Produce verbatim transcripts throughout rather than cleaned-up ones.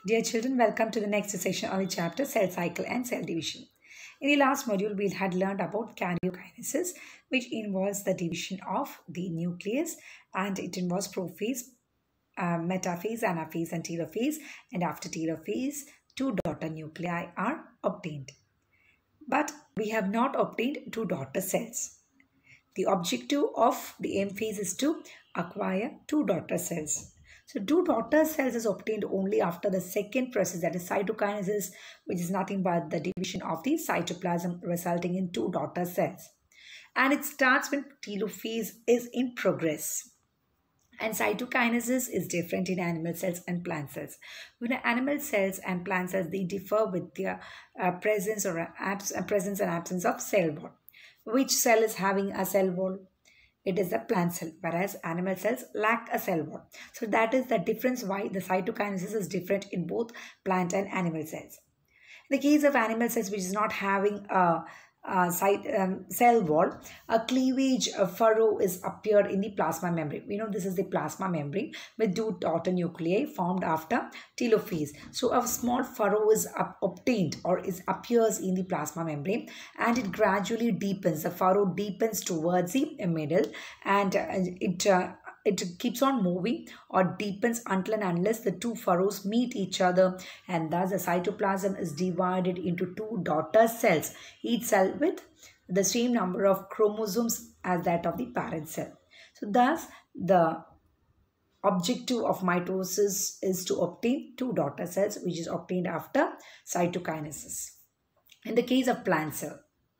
Dear children, welcome to the next session on the chapter Cell Cycle and Cell Division. In the last module, we had learned about karyokinesis, which involves the division of the nucleus, and it involves prophase, uh, metaphase, anaphase, and telophase. And after telophase, two daughter nuclei are obtained. But we have not obtained two daughter cells. The objective of the M phase is to acquire two daughter cells. So two daughter cells is obtained only after the second process, that is cytokinesis, which is nothing but the division of the cytoplasm resulting in two daughter cells. And it starts when telophase is in progress. And cytokinesis is different in animal cells and plant cells. When animal cells and plant cells, they differ with their uh, presence or abs uh, presence and absence of cell wall. Which cell is having a cell wall? It is the plant cell, whereas animal cells lack a cell wall. So that is the difference why the cytokinesis is different in both plant and animal cells. In the case of animal cells which is not having a, a site, um, cell wall, a cleavage a furrow is appeared in the plasma membrane. We know this is the plasma membrane with two daughter nuclei formed after telophase. So a small furrow is up, obtained or is appears in the plasma membrane, and it gradually deepens. The furrow deepens towards the middle, and uh, it uh, it keeps on moving or deepens until and unless the two furrows meet each other, and thus the cytoplasm is divided into two daughter cells, each cell with the same number of chromosomes as that of the parent cell. So thus the objective of mitosis is to obtain two daughter cells, which is obtained after cytokinesis. In the case of plant cell,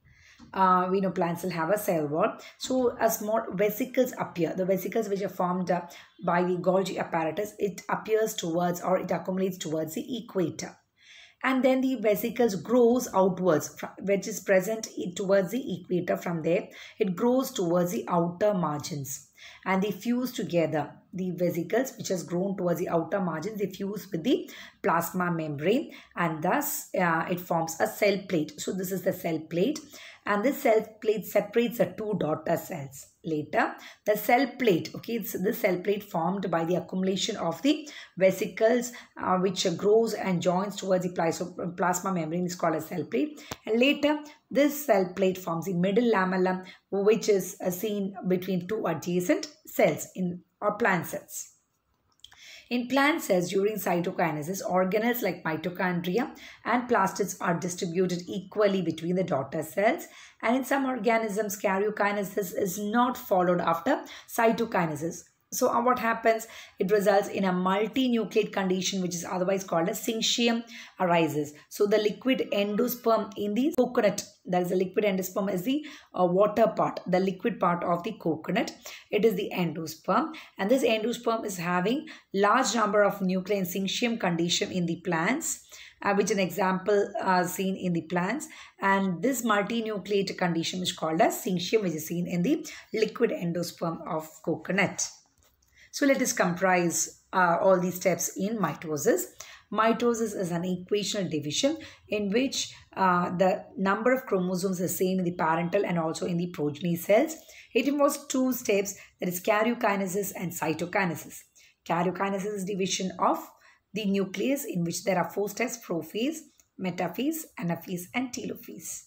Uh, we know plants will have a cell wall. So a small vesicles appear. The vesicles which are formed uh, by the Golgi apparatus, it appears towards or it accumulates towards the equator. And then the vesicles grows outwards, which is present towards the equator. From there, it grows towards the outer margins. And they fuse together. The vesicles which has grown towards the outer margins, they fuse with the plasma membrane, and thus uh, it forms a cell plate. So this is the cell plate, and this cell plate separates the two daughter cells. Later, the cell plate, okay, it's the cell plate formed by the accumulation of the vesicles uh, which grows and joins towards the plasma membrane is called a cell plate. And later, this cell plate forms the middle lamella, which is uh, seen between two adjacent cells in or plant cells. In plant cells, during cytokinesis, organelles like mitochondria and plastids are distributed equally between the daughter cells. And in some organisms, karyokinesis is not followed after cytokinesis. So uh, what happens? It results in a multinucleate condition, which is otherwise called as syncytium arises. So the liquid endosperm in the coconut, that is the liquid endosperm is the uh, water part, the liquid part of the coconut. It is the endosperm, and this endosperm is having large number of nuclei in syncytium condition in the plants, uh, which an example uh, seen in the plants. And this multinucleate condition is called as syncytium, which is seen in the liquid endosperm of coconut. So let us comprise uh, all these steps in mitosis. Mitosis is an equational division in which uh, the number of chromosomes is same in the parental and also in the progeny cells. It involves two steps, that is karyokinesis and cytokinesis. Karyokinesis is division of the nucleus, in which there are four steps: prophase, metaphase, anaphase, and telophase.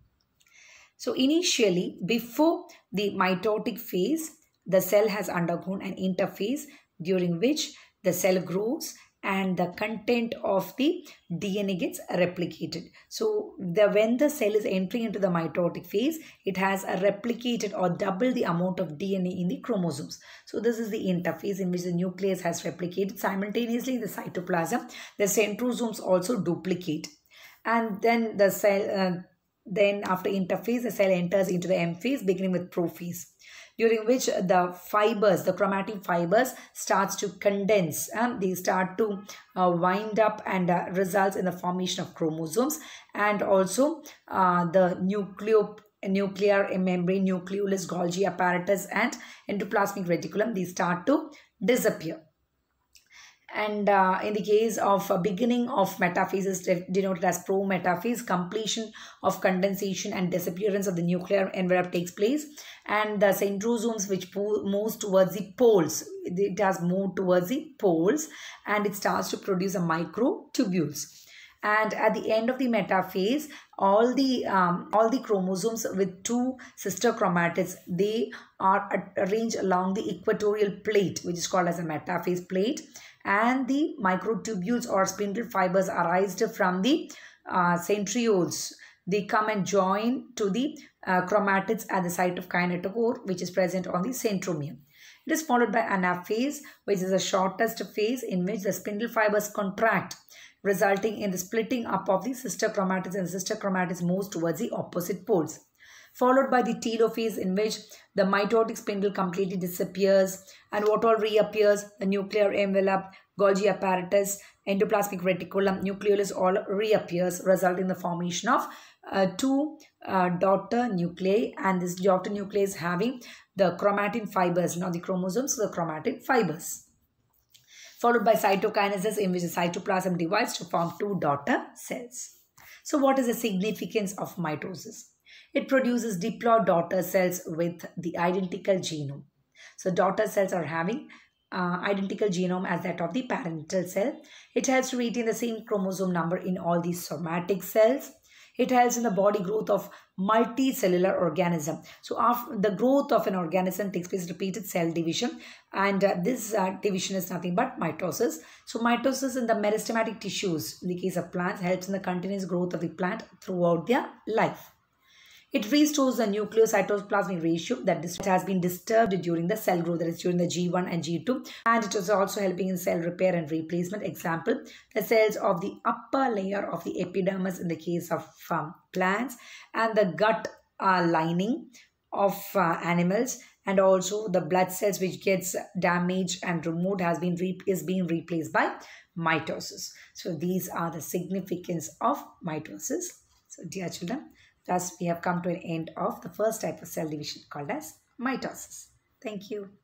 So initially, before the mitotic phase, the cell has undergone an interphase during which the cell grows and the content of the D N A gets replicated. So the, when the cell is entering into the mitotic phase, it has a replicated or double the amount of D N A in the chromosomes. So this is the interphase in which the nucleus has replicated. Simultaneously, the cytoplasm, the centrosomes also duplicate. And then the cell, uh, then after interphase, the cell enters into the M phase, beginning with prophase, during which the fibers, the chromatin fibers starts to condense and they start to uh, wind up and uh, results in the formation of chromosomes, and also uh, the nucleo nuclear membrane, nucleolus, Golgi apparatus and endoplasmic reticulum, they start to disappear. And uh, in the case of uh, beginning of metaphase is de- denoted as pro-metaphase, completion of condensation and disappearance of the nuclear envelope takes place. And the centrosomes which po- moves towards the poles, it has moved towards the poles and it starts to produce a microtubules. And at the end of the metaphase, all the um, all the chromosomes with two sister chromatids, they are arranged along the equatorial plate, which is called as a metaphase plate, and the microtubules or spindle fibers arised from the uh, centrioles. They come and join to the uh, chromatids at the site of kinetochore, which is present on the centromere. It is followed by anaphase, which is the shortest phase in which the spindle fibers contract, resulting in the splitting up of the sister chromatids, and the sister chromatids moves towards the opposite poles. Followed by the telophase, in which the mitotic spindle completely disappears, and what all reappears? The nuclear envelope, Golgi apparatus, endoplasmic reticulum, nucleolus all reappears, resulting in the formation of uh, two uh, daughter nuclei, and this daughter nuclei is having the chromatin fibers, not the chromosomes, so the chromatin fibers. Followed by cytokinesis, in which the cytoplasm divides to form two daughter cells. So what is the significance of mitosis? It produces diploid daughter cells with the identical genome. So daughter cells are having uh, identical genome as that of the parental cell. It helps to retain the same chromosome number in all the somatic cells. It helps in the body growth of multicellular organism. So after the growth of an organism takes place repeated cell division, and uh, this uh, division is nothing but mitosis. So mitosis in the meristematic tissues in the case of plants helps in the continuous growth of the plant throughout their life. It restores the nucleocytoplasmic ratio that has been disturbed during the cell growth, that is during the G one and G two, and it is also helping in cell repair and replacement. Example, the cells of the upper layer of the epidermis in the case of um, plants, and the gut uh, lining of uh, animals, and also the blood cells which gets damaged and removed has been is being replaced by mitosis. So these are the significance of mitosis. So dear children, thus we have come to an end of the first type of cell division called as mitosis. Thank you.